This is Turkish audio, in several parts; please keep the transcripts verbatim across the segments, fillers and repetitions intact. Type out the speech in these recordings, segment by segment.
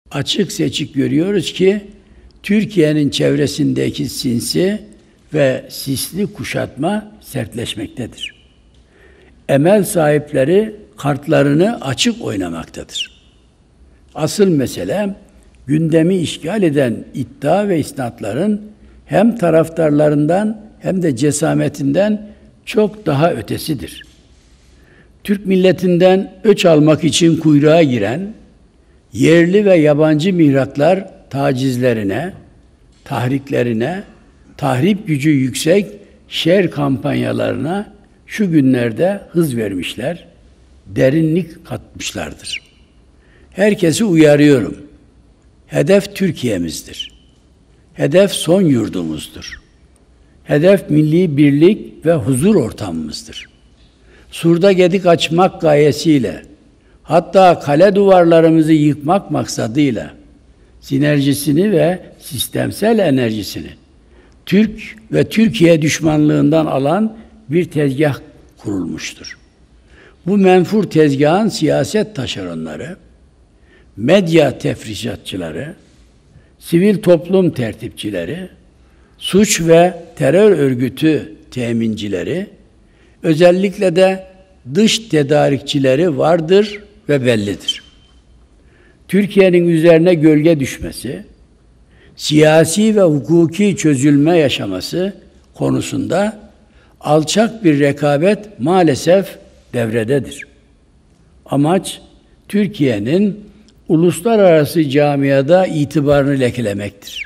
Açık seçik görüyoruz ki Türkiye'nin çevresindeki sinsi ve sisli kuşatma sertleşmektedir. Emel sahipleri kartlarını açık oynamaktadır. Asıl mesele gündemi işgal eden iddia ve isnatların hem taraftarlarından hem de cesametinden çok daha ötesidir. Türk milletinden öç almak için kuyruğa giren yerli ve yabancı mihraklar tacizlerine, tahriklerine, tahrip gücü yüksek şer kampanyalarına şu günlerde hız vermişler, derinlik katmışlardır. Herkesi uyarıyorum. Hedef Türkiye'mizdir. Hedef son yurdumuzdur. Hedef milli birlik ve huzur ortamımızdır. Surda gedik açmak gayesiyle, hatta kale duvarlarımızı yıkmak maksadıyla sinerjisini ve sistemsel enerjisini Türk ve Türkiye düşmanlığından alan bir tezgah kurulmuştur. Bu menfur tezgahın siyaset taşeronları, medya tefrişatçıları, sivil toplum tertipçileri, suç ve terör örgütü temincileri, özellikle de dış tedarikçileri vardır ve bellidir. Türkiye'nin üzerine gölge düşmesi, siyasi ve hukuki çözülme yaşaması konusunda alçak bir rekabet maalesef devrededir. Amaç Türkiye'nin uluslararası camiada itibarını lekelemektir.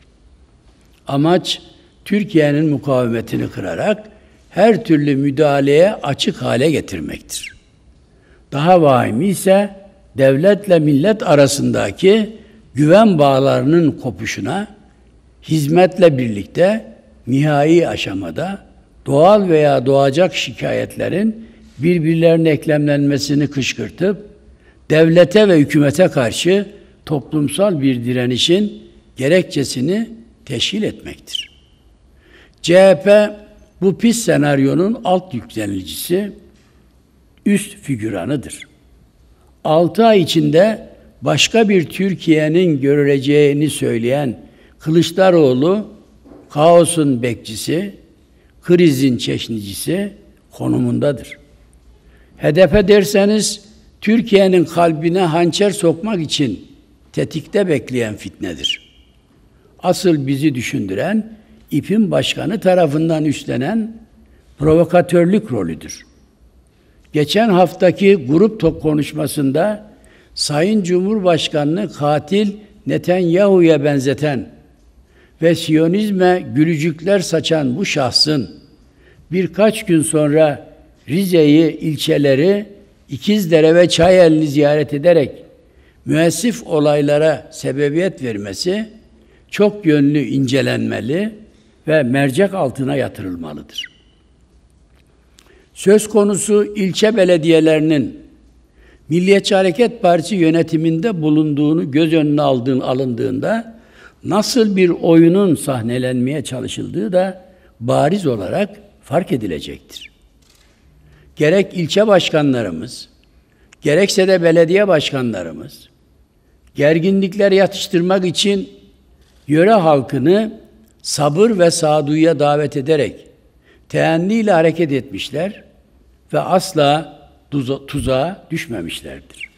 Amaç Türkiye'nin mukavemetini kırarak her türlü müdahaleye açık hale getirmektir. Daha vahimi ise devletle millet arasındaki güven bağlarının kopuşuna, hizmetle birlikte nihai aşamada doğal veya doğacak şikayetlerin birbirlerine eklemlenmesini kışkırtıp, devlete ve hükümete karşı toplumsal bir direnişin gerekçesini teşkil etmektir. C H P bu pis senaryonun alt yüklenicisi, üst figüranıdır. Altı ay içinde başka bir Türkiye'nin görüleceğini söyleyen Kılıçdaroğlu, kaosun bekçisi, krizin çeşnicisi konumundadır. Hedefe derseniz, Türkiye'nin kalbine hançer sokmak için tetikte bekleyen fitnedir. Asıl bizi düşündüren, İP'in başkanı tarafından üstlenen provokatörlük rolüdür. Geçen haftaki grup top konuşmasında Sayın Cumhurbaşkanı'nı katil Netanyahu'ya benzeten ve Siyonizme gülücükler saçan bu şahsın birkaç gün sonra Rize'yi, ilçeleri, İkizdere ve Çayeli'ni ziyaret ederek müessif olaylara sebebiyet vermesi çok yönlü incelenmeli ve mercek altına yatırılmalıdır. Söz konusu ilçe belediyelerinin Milliyetçi Hareket Partisi yönetiminde bulunduğunu göz önüne aldığın, alındığında nasıl bir oyunun sahnelenmeye çalışıldığı da bariz olarak fark edilecektir. Gerek ilçe başkanlarımız, gerekse de belediye başkanlarımız, gerginlikleri yatıştırmak için yöre halkını sabır ve sağduyuya davet ederek teenniyle hareket etmişler ve asla tuza- tuzağa düşmemişlerdir.